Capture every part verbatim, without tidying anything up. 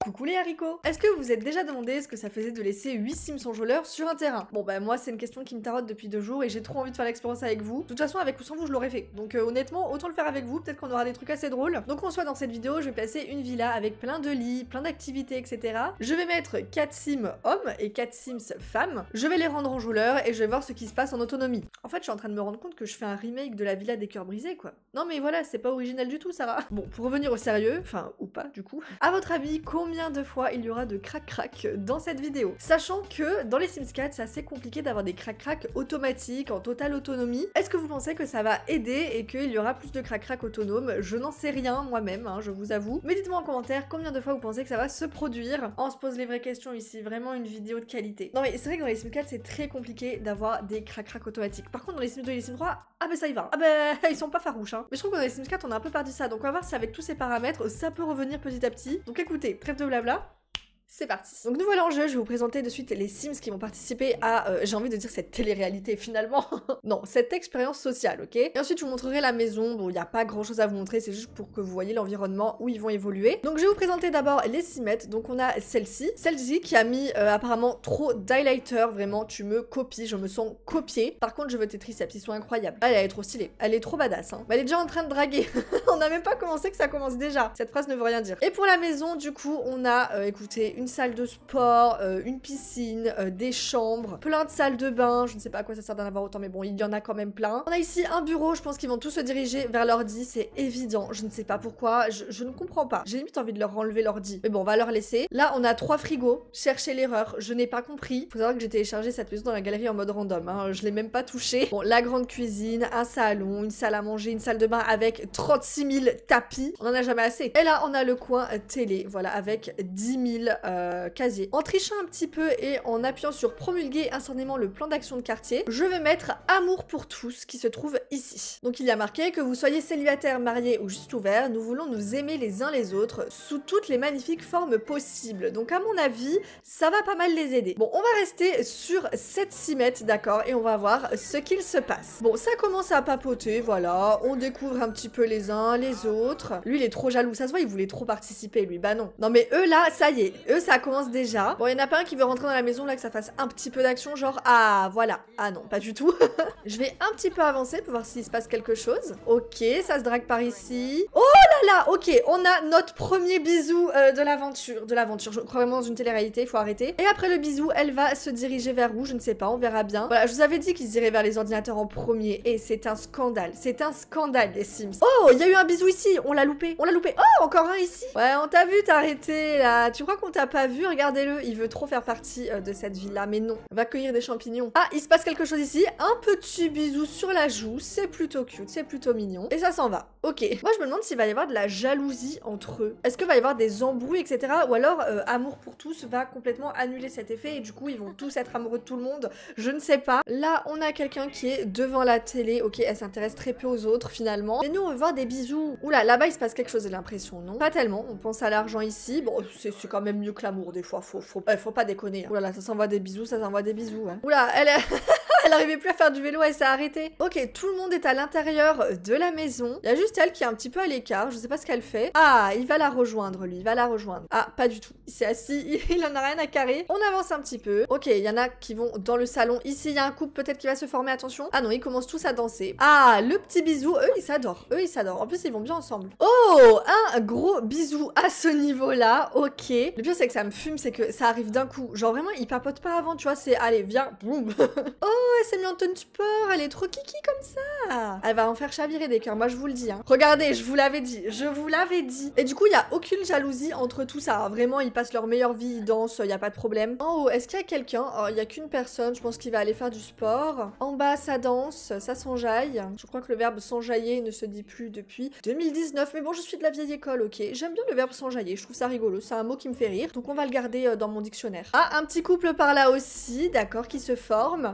Coucou les haricots! Est-ce que vous vous êtes déjà demandé ce que ça faisait de laisser huit Sims enjôleurs sur un terrain? Bon bah moi c'est une question qui me tarote depuis deux jours et j'ai trop envie de faire l'expérience avec vous. De toute façon avec ou sans vous je l'aurais fait. Donc euh, honnêtement autant le faire avec vous, peut-être qu'on aura des trucs assez drôles. Donc en soit dans cette vidéo je vais placer une villa avec plein de lits, plein d'activités et cetera. Je vais mettre quatre Sims hommes et quatre Sims femmes. Je vais les rendre enjôleurs et je vais voir ce qui se passe en autonomie. En fait je suis en train de me rendre compte que je fais un remake de la villa des cœurs brisés quoi. Non mais voilà c'est pas original du tout Sarah. Bon pour revenir au sérieux, enfin ou pas du coup. À votre avis combien de fois il y aura de crac-crac dans cette vidéo? Sachant que dans les Sims quatre, c'est assez compliqué d'avoir des crac-crac automatiques, en totale autonomie. Est-ce que vous pensez que ça va aider et qu'il y aura plus de crac-crac autonomes? Je n'en sais rien moi-même, hein, je vous avoue. Mais dites-moi en commentaire combien de fois vous pensez que ça va se produire. On se pose les vraies questions ici, vraiment une vidéo de qualité. Non mais c'est vrai que dans les Sims quatre, c'est très compliqué d'avoir des crac-crac automatiques. Par contre, dans les Sims deux et les Sims trois, ah ben ça y va. Ah ben ils sont pas farouches, hein. Mais je trouve que dans les Sims quatre, on a un peu perdu ça. Donc on va voir si avec tous ces paramètres, ça peut revenir petit à petit. Donc écoutez, trêve de blabla. C'est parti. Donc nous voilà en jeu, je vais vous présenter de suite les Sims qui vont participer à, euh, j'ai envie de dire cette télé-réalité finalement, non, cette expérience sociale, ok? Et ensuite je vous montrerai la maison, bon il n'y a pas grand chose à vous montrer, c'est juste pour que vous voyez l'environnement où ils vont évoluer. Donc je vais vous présenter d'abord les Simettes, donc on a celle-ci, celle-ci qui a mis euh, apparemment trop d'highlighter, vraiment tu me copies, je me sens copiée. Par contre je veux tes triceps, ils sont incroyables. Elle, elle est trop stylée, elle est trop badass, hein. Elle est déjà en train de draguer, on n'a même pas commencé que ça commence déjà, cette phrase ne veut rien dire. Et pour la maison du coup on a, euh, écoutez, une salle de sport, euh, une piscine, euh, des chambres, plein de salles de bain, je ne sais pas à quoi ça sert d'en avoir autant mais bon il y en a quand même plein. On a ici un bureau, je pense qu'ils vont tous se diriger vers l'ordi, c'est évident, je ne sais pas pourquoi, je, je ne comprends pas. J'ai limite envie de leur enlever l'ordi, mais bon on va leur laisser. Là on a trois frigos, cherchez l'erreur, je n'ai pas compris. Faut savoir que j'ai téléchargé cette maison dans la galerie en mode random, hein. Je l'ai même pas touché. Bon la grande cuisine, un salon, une salle à manger, une salle de bain avec trente-six mille tapis, on en a jamais assez. Et là on a le coin télé, voilà, avec dix mille euh, casier. En trichant un petit peu et en appuyant sur promulguer instantanément le plan d'action de quartier, je vais mettre amour pour tous qui se trouve ici. Donc il y a marqué que vous soyez célibataire, marié ou juste ouvert, nous voulons nous aimer les uns les autres sous toutes les magnifiques formes possibles. Donc à mon avis, ça va pas mal les aider. Bon, on va rester sur cette cimette, d'accord, et on va voir ce qu'il se passe. Bon, ça commence à papoter, voilà, on découvre un petit peu les uns les autres. Lui, il est trop jaloux, ça se voit, il voulait trop participer, lui, bah non. Non mais eux là, ça y est, eux ça commence déjà. Bon, il y en a pas un qui veut rentrer dans la maison là, que ça fasse un petit peu d'action, genre ah voilà. Ah non, pas du tout. Je vais un petit peu avancer pour voir s'il se passe quelque chose. Ok, ça se drague par ici. Oh là là, ok, on a notre premier bisou euh, de l'aventure. De l'aventure, je crois vraiment dans une télé-réalité, il faut arrêter. Et après le bisou, elle va se diriger vers où? Je ne sais pas, on verra bien. Voilà, je vous avais dit qu'ils iraient vers les ordinateurs en premier. Et c'est un scandale, c'est un scandale les Sims. Oh, il y a eu un bisou ici, on l'a loupé, on l'a loupé. Oh, encore un ici. Ouais, on t'a vu t'arrêter là. Tu crois qu'on t'a pas vu? Regardez-le, il veut trop faire partie euh, de cette villa, mais non. Va cueillir des champignons. Ah, il se passe quelque chose ici. Un petit bisou sur la joue, c'est plutôt cute, c'est plutôt mignon. Et ça s'en va. Ok. Moi, je me demande s'il va y avoir de la jalousie entre eux. Est-ce qu'il va y avoir des embrouilles, et cetera. Ou alors, euh, amour pour tous va complètement annuler cet effet et du coup, ils vont tous être amoureux de tout le monde. Je ne sais pas. Là, on a quelqu'un qui est devant la télé. Ok, elle s'intéresse très peu aux autres, finalement. Et nous, on veut voir des bisous. Oula, là-bas, il se passe quelque chose, j'ai l'impression, non? Pas tellement. On pense à l'argent ici. Bon, c'est quand même mieux que l'amour, des fois. Faut, faut, euh, faut pas déconner. Hein. Oula, là, ça s'envoie des bisous, ça s'envoie des bisous. Hein. Oula, elle est... Elle arrivait plus à faire du vélo, elle s'est arrêtée. Ok, tout le monde est à l'intérieur de la maison. Il y a juste elle qui est un petit peu à l'écart, je sais pas ce qu'elle fait. Ah, il va la rejoindre, lui, il va la rejoindre. Ah, pas du tout. Il s'est assis, il en a rien à carrer. On avance un petit peu. Ok, il y en a qui vont dans le salon. Ici, il y a un couple peut-être qui va se former, attention. Ah non, ils commencent tous à danser. Ah, le petit bisou, eux, ils s'adorent. Eux, ils s'adorent. En plus, ils vont bien ensemble. Oh, un gros bisou à ce niveau-là. Ok. Le pire, c'est que ça me fume, c'est que ça arrive d'un coup. Genre, vraiment, ils papotent pas avant, tu vois, c'est allez, viens, boum. Oh, elle s'est mise en tenue sport, elle est trop kiki comme ça. Elle va en faire chavirer des cœurs, moi je vous le dis. Hein. Regardez, je vous l'avais dit, je vous l'avais dit. Et du coup, il n'y a aucune jalousie entre tout ça. Hein. Vraiment, ils passent leur meilleure vie, ils dansent, il n'y a pas de problème. En haut, est-ce qu'il y a quelqu'un? Oh, il n'y a qu'une personne, je pense qu'il va aller faire du sport. En bas, ça danse, ça s'enjaille. Je crois que le verbe s'enjailler ne se dit plus depuis deux mille dix-neuf. Mais bon, je suis de la vieille école, ok. J'aime bien le verbe s'enjailler, je trouve ça rigolo. C'est un mot qui me fait rire. Donc on va le garder euh, dans mon dictionnaire. Ah, un petit couple par là aussi, d'accord, qui se forme. T'aurais pu faire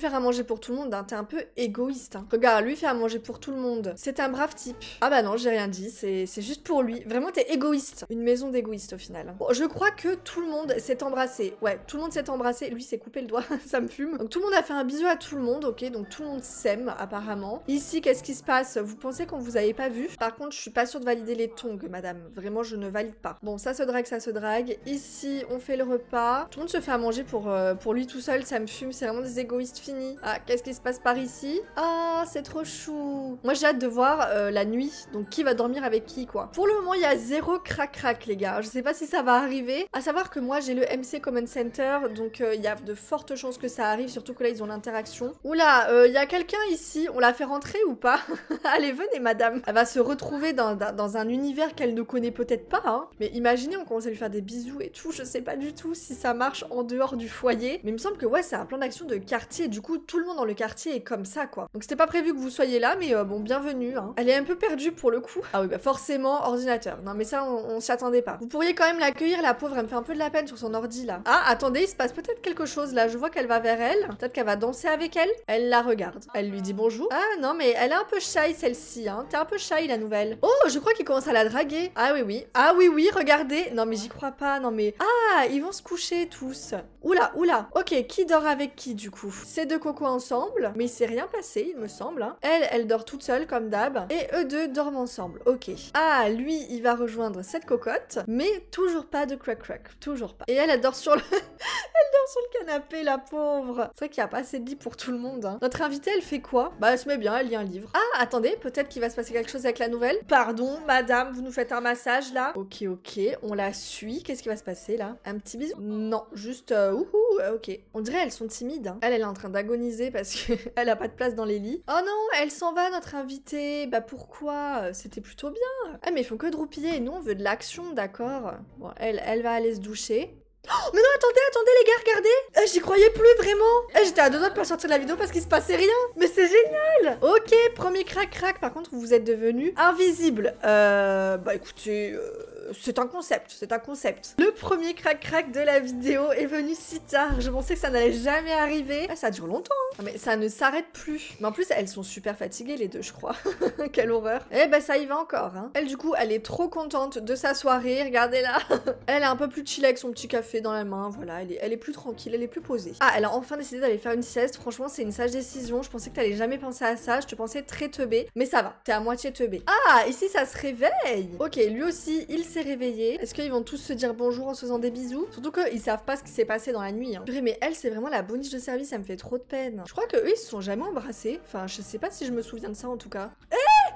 faire à manger pour tout le monde, hein. T'es un peu égoïste, hein. Regarde, lui fait à manger pour tout le monde. C'est un brave type. Ah bah non, j'ai rien dit, c'est juste pour lui. Vraiment, t'es égoïste. Une maison d'égoïstes au final. Bon, je crois que tout le monde s'est embrassé. Ouais, tout le monde s'est embrassé. Lui s'est coupé le doigt, ça me fume. Donc tout le monde a fait un bisou à tout le monde, ok? Donc tout le monde s'aime apparemment. Ici, qu'est-ce qui se passe? Vous pensez qu'on vous avait pas vu? Par contre, je suis pas sûre de valider les tongs, madame. Vraiment, je ne valide pas. Bon, ça se drague, ça se drague. Ici, on fait le repas. Tout le monde se fait à manger pour, euh, pour lui tout seul, ça me fume. C'est vraiment des égoïstes finis. Ah, qu'est-ce qui se passe par ici? Ah, c'est trop chou. Moi, j'ai hâte de voir euh, la nuit. Donc, qui va dormir avec qui, quoi. Pour le moment, il y a zéro crac-crac, les gars. Je sais pas si ça va arriver. À savoir que moi, j'ai le M C Command Center. Donc, euh, il y a de fortes chances que ça arrive. Surtout que là, ils ont l'interaction. Oula, il euh, y a quelqu'un ici. On l'a fait rentrer ou pas? Allez, venez, madame. Elle va se retrouver dans, dans, dans un univers qu'elle ne connaît peut-être pas, hein. Mais imaginez, on commence à lui faire des bisous et tout. Je sais pas du tout si ça marche en dehors du foyer. Mais il me semble que, ouais, c'est un plan d'action de quartier. Du coup, tout le monde dans le quartier est comme ça, quoi. Donc, c'était pas prévu que vous soyez là, mais euh, bon, bienvenue, hein. Elle est un peu perdue pour le coup. Ah oui, bah forcément, ordinateur. Non, mais ça, on, on s'y attendait pas. Vous pourriez quand même l'accueillir, la pauvre. Elle me fait un peu de la peine sur son ordi, là. Ah, attendez, il se passe peut-être quelque chose, là. Je vois qu'elle va vers elle. Peut-être qu'elle va danser avec elle. Elle la regarde. Elle lui dit bonjour. Ah, non, mais elle est un peu shy, celle-ci, hein. T'es un peu shy, la nouvelle. Oh, je crois qu'il commence à la draguer. Ah oui, oui. Ah oui, oui, regardez. Non, mais j'y crois pas. Non, mais... Ah, ils vont se coucher, tous. Oula, oula. Ok, qui dort avec qui, du coup? Ces deux cocos ensemble. Mais il s'est rien passé, il me semble, hein. Elle, elle dort toute seule, comme d'hab. Et eux deux dorment ensemble. Ok. Ah, lui, il va rejoindre cette cocotte. Mais toujours pas de crack-crack. Toujours pas. Et elle, elle dort sur le... elle dort sur le canapé, la pauvre. C'est vrai qu'il n'y a pas assez de lit pour tout le monde, hein. Notre invitée, elle fait quoi? Bah, elle se met bien, elle lit un livre. Ah, attendez, peut-être qu'il va se passer quelque chose avec la nouvelle. Pardon, madame, vous nous faites un massage, là? Ok, ok, on la suit. Qu'est-ce qui va se passer, là? Un petit bisou? Non, juste... Euh, ouhou, euh, ok. On dirait elles sont timides, hein. Elle, elle est en train d'agoniser parce qu'elle a pas de place dans les lits. Oh non, elle s'en va, notre invitée. Bah, pourquoi? C'était plutôt bien. Ah, mais ils font que de roupiller et nous, on veut de l'action, d'accord? Bon, elle, elle va aller se doucher. Oh, mais non, attendez, attendez les gars, regardez. eh, J'y croyais plus, vraiment. eh, J'étais à deux doigts de pas sortir de la vidéo parce qu'il se passait rien. Mais c'est génial. Ok, premier crac-crac. Par contre, vous êtes devenu invisible. Euh... Bah écoutez... Euh... C'est un concept, c'est un concept. Le premier crac-crac de la vidéo est venu si tard. Je pensais que ça n'allait jamais arriver. Ah, ça dure longtemps, hein. Mais ça ne s'arrête plus. Mais en plus, elles sont super fatiguées, les deux, je crois. Quelle horreur. Eh ben, ça y va encore, hein. Elle, du coup, elle est trop contente de sa soirée. Regardez-la. Elle est un peu plus chill avec son petit café dans la main. Voilà, elle est, elle est plus tranquille, elle est plus posée. Ah, elle a enfin décidé d'aller faire une sieste. Franchement, c'est une sage décision. Je pensais que t'allais jamais penser à ça. Je te pensais très teubé. Mais ça va, t'es à moitié teubé. Ah, ici, ça se réveille. Ok, lui aussi, il s'est réveillé. Est-ce qu'ils vont tous se dire bonjour en se faisant des bisous? Surtout qu'ils savent pas ce qui s'est passé dans la nuit, hein. Mais elle, c'est vraiment la boniche de service, ça me fait trop de peine. Je crois que eux, ils se sont jamais embrassés. Enfin, je sais pas si je me souviens de ça en tout cas. Eh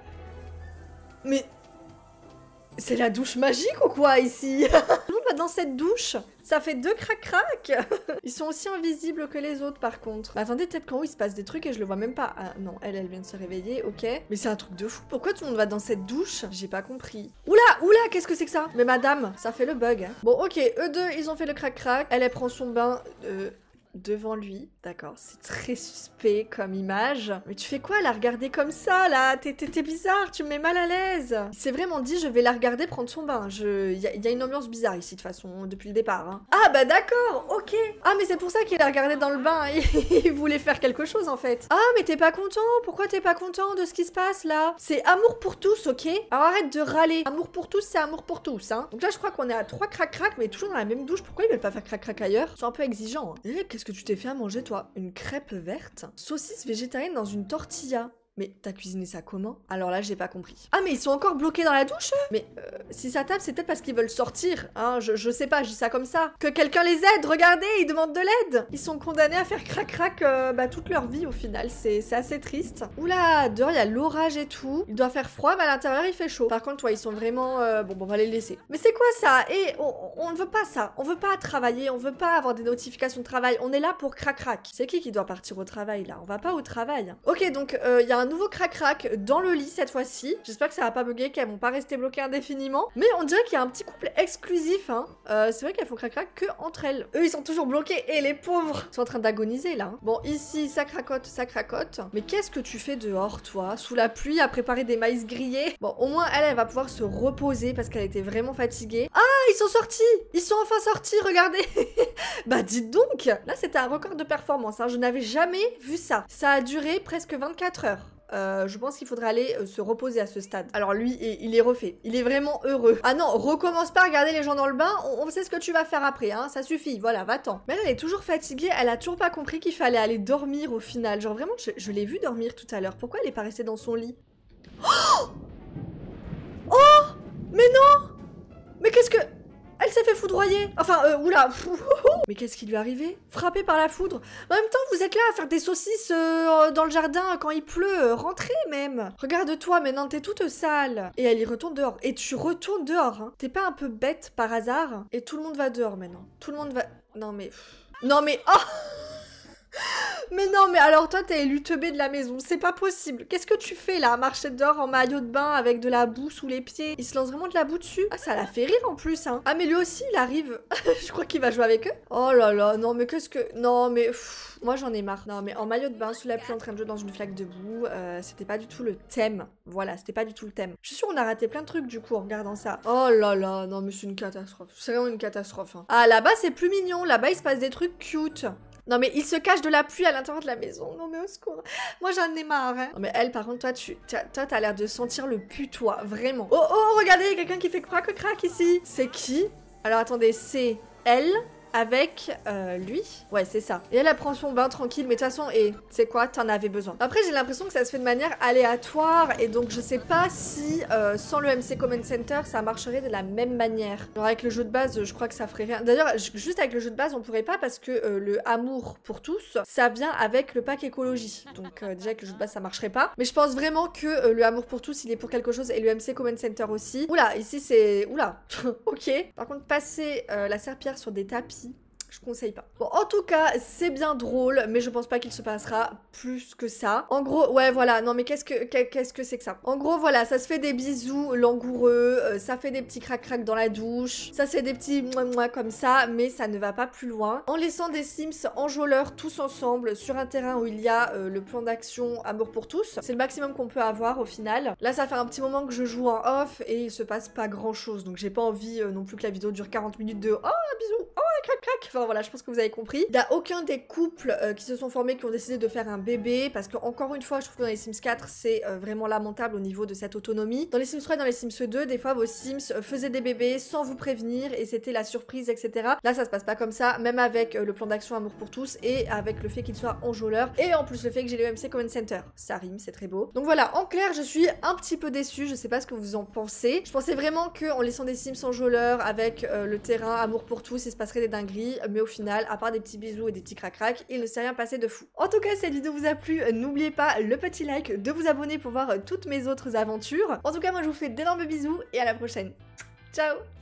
Mais... C'est la douche magique ou quoi ici? Tout le monde va dans cette douche. Ça fait deux crac-crac. Ils sont aussi invisibles que les autres par contre. Bah, attendez, peut-être qu'en haut il se passe des trucs et je le vois même pas. Ah non, elle, elle vient de se réveiller, ok. Mais c'est un truc de fou. Pourquoi tout le monde va dans cette douche? J'ai pas compris. Oula, oula, qu'est-ce que c'est que ça? Mais madame, ça fait le bug, hein. Bon, ok, eux deux, ils ont fait le crac-crac. Elle, elle prend son bain... Euh... devant lui, d'accord, c'est très suspect comme image. Mais tu fais quoi à la regarder comme ça, là? T'es bizarre, tu me mets mal à l'aise. Il s'est vraiment dit, je vais la regarder prendre son bain. Je... Il y, y a une ambiance bizarre ici, de toute façon, depuis le départ, hein. Ah, bah d'accord, ok. Ah, mais c'est pour ça qu'il la regardé dans le bain. Il voulait faire quelque chose, en fait. Ah, mais t'es pas content? Pourquoi t'es pas content de ce qui se passe, là? C'est amour pour tous, ok? Alors arrête de râler. Amour pour tous, c'est amour pour tous, hein. Donc là, je crois qu'on est à trois crac-crac, mais toujours dans la même douche. Pourquoi ils veulent pas faire crac-crac ailleurs? Ils sont un peu exigeants, hein. Eh, qu'est-ce que tu t'es fait à manger, toi? Une crêpe verte? Saucisse végétarienne dans une tortilla? Mais t'as cuisiné ça comment? Alors là, j'ai pas compris. Ah, mais ils sont encore bloqués dans la douche? Mais euh, si ça tape, c'est peut-être parce qu'ils veulent sortir, hein, je, je sais pas, je dis ça comme ça. Que quelqu'un les aide, regardez, ils demandent de l'aide. Ils sont condamnés à faire crac-crac euh, bah, toute leur vie au final, c'est assez triste. Oula, dehors, il y a l'orage et tout. Il doit faire froid, mais à l'intérieur, il fait chaud. Par contre, toi, ils sont vraiment... Euh, bon, bon, on va les laisser. Mais c'est quoi ça? Et on, on ne veut pas ça. On veut pas travailler, on veut pas avoir des notifications de travail. On est là pour crac-crac. C'est qui qui doit partir au travail, là? On va pas au travail. Ok, donc, il euh, y a a un nouveau crac-crac dans le lit cette fois-ci. J'espère que ça va pas bugger, qu'elles vont pas rester bloquées indéfiniment. Mais on dirait qu'il y a un petit couple exclusif, hein. Euh, c'est vrai qu'elles font crac-crac que entre elles. Eux, ils sont toujours bloqués et les pauvres sont en train d'agoniser là. Hein. Bon, ici, ça cracote, ça cracote. Mais qu'est-ce que tu fais dehors, toi, sous la pluie, à préparer des maïs grillés? Bon, au moins, elle, elle va pouvoir se reposer parce qu'elle était vraiment fatiguée. Ah, ils sont sortis! Ils sont enfin sortis, regardez! Bah, dites donc! Là, c'était un record de performance, hein. Je n'avais jamais vu ça. Ça a duré presque vingt-quatre heures. Euh, je pense qu'il faudrait aller euh, se reposer à ce stade. Alors lui, il est refait. Il est vraiment heureux. Ah non, recommence pas à regarder les gens dans le bain. On, on sait ce que tu vas faire après, hein. Ça suffit. Voilà, va-t'en. Mais elle, elle est toujours fatiguée. Elle a toujours pas compris qu'il fallait aller dormir au final. Genre vraiment, je, je l'ai vu dormir tout à l'heure. Pourquoi elle est pas restée dans son lit? Oh! Oh! Mais non! Mais qu'est-ce que... Elle s'est fait foudroyer. Enfin, euh, oula. Mais qu'est-ce qui lui est arrivé? Frappée par la foudre. En même temps, vous êtes là à faire des saucisses euh, dans le jardin quand il pleut. Rentrez même. Regarde-toi, maintenant t'es toute sale. Et elle y retourne dehors. Et tu retournes dehors. Hein. T'es pas un peu bête par hasard? Et tout le monde va dehors maintenant. Tout le monde va... Non mais... Non mais... Oh! Mais non, mais alors toi t'es élu teubé de la maison, c'est pas possible. Qu'est-ce que tu fais là, marcher dehors en maillot de bain avec de la boue sous les pieds? Il se lance vraiment de la boue dessus? Ah, ça l'a fait rire en plus, hein. Ah, mais lui aussi, il arrive. Je crois qu'il va jouer avec eux. Oh là là, non mais qu'est-ce que... Non mais... Pff, moi j'en ai marre. Non mais en maillot de bain, sous la pluie, en train de jouer dans une flaque de boue, euh, c'était pas du tout le thème. Voilà, c'était pas du tout le thème. Je suis sûre on a raté plein de trucs du coup en regardant ça. Oh là là, non mais c'est une catastrophe. C'est vraiment une catastrophe. Hein. Ah, là-bas c'est plus mignon, là-bas il se passe des trucs cute. Non mais il se cache de la pluie à l'intérieur de la maison. Non mais au secours. Moi j'en ai marre. Hein. Non mais elle par contre toi tu toi t'as l'air de sentir le pu toi. Vraiment. Oh oh regardez il y a quelqu'un qui fait crac crac ici. C'est qui? Alors attendez c'est elle avec euh, lui. Ouais, c'est ça. Et elle, elle prend son bain tranquille, mais de toute façon, et c'est quoi, t'en avais besoin. Après, j'ai l'impression que ça se fait de manière aléatoire, et donc je sais pas si euh, sans le M C Command Center, ça marcherait de la même manière. Alors avec le jeu de base, je crois que ça ferait rien. D'ailleurs, juste avec le jeu de base, on pourrait pas, parce que euh, le amour pour tous, ça vient avec le pack écologie. Donc euh, déjà, avec le jeu de base, ça marcherait pas. Mais je pense vraiment que euh, le amour pour tous, il est pour quelque chose, et le M C Command Center aussi. Oula, ici c'est... Oula, ok. Par contre, passer euh, la serpillière sur des tapis, je conseille pas. Bon, en tout cas, c'est bien drôle, mais je pense pas qu'il se passera plus que ça. En gros, ouais, voilà. Non, mais qu'est-ce que qu'est-ce que c'est que ça? En gros, voilà, ça se fait des bisous langoureux, euh, ça fait des petits crac-crac dans la douche, ça c'est des petits mouah-mouah comme ça, mais ça ne va pas plus loin. En laissant des Sims enjôleurs tous ensemble sur un terrain où il y a euh, le plan d'action Amour pour tous, c'est le maximum qu'on peut avoir au final. Là, ça fait un petit moment que je joue en off et il se passe pas grand-chose, donc j'ai pas envie euh, non plus que la vidéo dure quarante minutes de « Oh, un bisou! Oh, un crac-crac !» Enfin voilà, je pense que vous avez compris. Il n'y a aucun des couples euh, qui se sont formés qui ont décidé de faire un bébé, parce que encore une fois, je trouve que dans les Sims quatre, c'est euh, vraiment lamentable au niveau de cette autonomie. Dans les Sims trois et dans les Sims deux, des fois, vos Sims euh, faisaient des bébés sans vous prévenir, et c'était la surprise, et cetera. Là, ça se passe pas comme ça, même avec euh, le plan d'action Amour pour tous, et avec le fait qu'il soit enjôleur, et en plus le fait que j'ai le M C Command Center. Ça rime, c'est très beau. Donc voilà, en clair, je suis un petit peu déçue, je sais pas ce que vous en pensez. Je pensais vraiment qu'en laissant des Sims enjôleurs, avec euh, le terrain Amour pour tous, il se passerait des dingueries, mais au final, à part des petits bisous et des petits crac-crac, il ne s'est rien passé de fou. En tout cas, cette vidéo vous a plu, n'oubliez pas le petit like, de vous abonner pour voir toutes mes autres aventures. En tout cas, moi je vous fais d'énormes bisous et à la prochaine. Ciao!